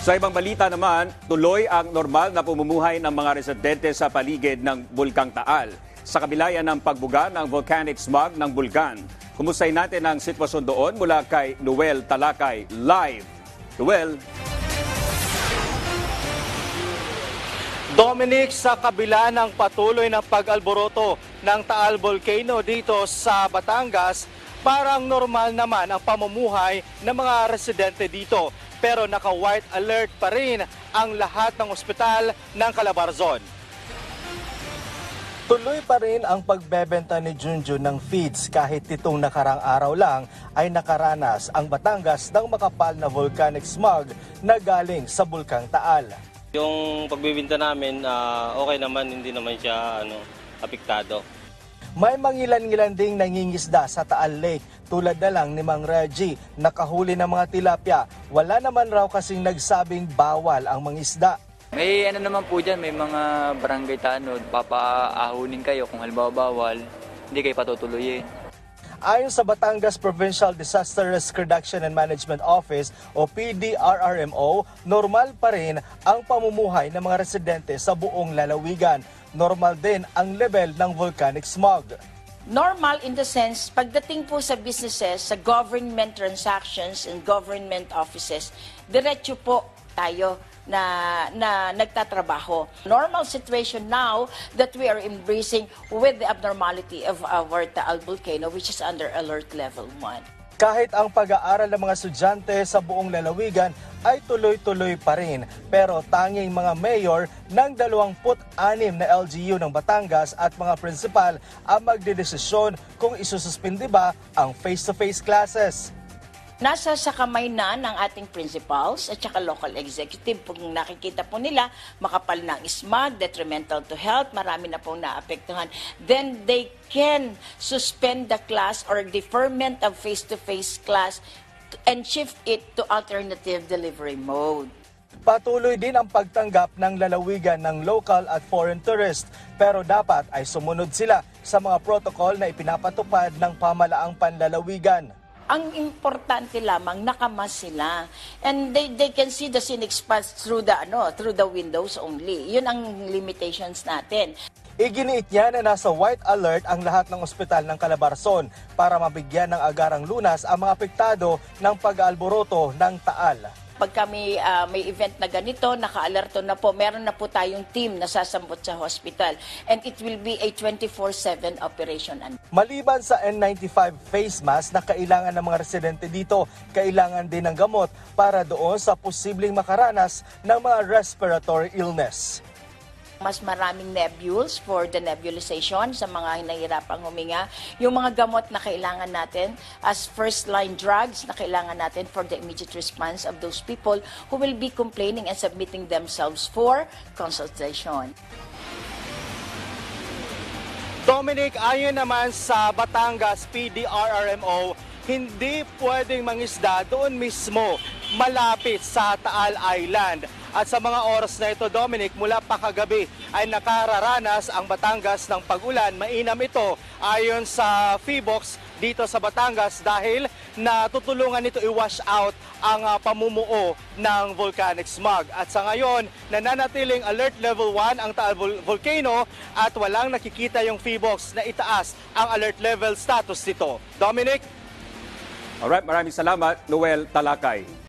Sa ibang balita naman, tuloy ang normal na pamumuhay ng mga residente sa paligid ng Bulkang Taal. Sa kabila yan ng pagbuga ng volcanic smog ng bulkan. Kumustahin natin ang sitwasyon doon mula kay Noel Talakay live. Noel. Dominic, sa kabila ng patuloy na pag-alboroto ng Taal Volcano dito sa Batangas, parang normal naman ang pamumuhay ng mga residente dito. Pero naka-white alert pa rin ang lahat ng ospital ng Calabarzon. Tuloy pa rin ang pagbebenta ni Junjun ng feeds kahit itong nakarang araw lang ay nakaranas ang Batangas ng makapal na volcanic smog na galing sa Bulkang Taal. Yung pagbibinta namin, okay naman, hindi naman siya apektado. May mangilan-ngilan ding nangingisda sa Taal Lake tulad na lang ni Mang Reggie, nakahuli ng mga tilapia. Wala naman raw kasing nagsabing bawal ang mangisda. May naman po dyan, may mga barangay tanod, papaahunin kayo kung halimbawa bawal, hindi kayo patutuloyin. Ayon sa Batangas Provincial Disaster Risk Reduction and Management Office o PDRRMO, normal pa rin ang pamumuhay ng mga residente sa buong lalawigan. Normal din ang level ng volcanic smog. Normal in the sense, pagdating po sa businesses, sa government transactions and government offices, diretso po tayo na nagtatrabaho. Normal situation now that we are embracing with the abnormality of our Taal volcano, which is under alert level 1. Kahit ang pag-aaral ng mga estudyante sa buong lalawigan ay tuloy-tuloy pa rin. Pero tanging mga mayor ng 26 na LGU ng Batangas at mga principal ang magdedesisyon kung isususpindi ba ang face-to-face classes. Nasa sa kamay na ng ating principals at saka local executive. Kung nakikita po nila, makapal na ang smog, detrimental to health, marami na pong naapektuhan. Then they can suspend the class or deferment of face-to-face class and shift it to alternative delivery mode. Patuloy din ang pagtanggap ng lalawigan ng local at foreign tourists, pero dapat ay sumunod sila sa mga protocol na ipinapatupad ng pamalaang panlalawigan. Ang importante lamang nakamas sila and they can see the scenic spots through the windows only. Yun ang limitations natin. Iginiit niya na nasa white alert ang lahat ng ospital ng Calabarzon para mabigyan ng agarang lunas ang mga apektado ng pag-alboroto ng Taal. Pag kami may event na ganito, naka-alerto na po, meron na po tayong team na sasambot sa hospital. And it will be a 24/7 operation. Maliban sa N95 face mask na kailangan ng mga residente dito, kailangan din ng gamot para doon sa posibleng makaranas ng mga respiratory illness. Mas maraming nebules for the nebulization sa mga nahihirapang huminga. Yung mga gamot na kailangan natin as first-line drugs na kailangan natin for the immediate response of those people who will be complaining and submitting themselves for consultation. Dominic, ayon naman sa Batangas PDRRMO, hindi pwedeng mangisda doon mismo malapit sa Taal Island. At sa mga oras na ito, Dominic, mula pa kagabi ay nakararanas ang Batangas ng pag-ulan. Mainam ito ayon sa PHIVOLCS dito sa Batangas dahil natutulungan nito i-wash out ang pamumuo ng volcanic smog. At sa ngayon, nananatiling alert level 1 ang Taal Volcano at walang nakikita yung PHIVOLCS na itaas ang alert level status nito. Dominic? Alright, maraming salamat, Noel Talakay.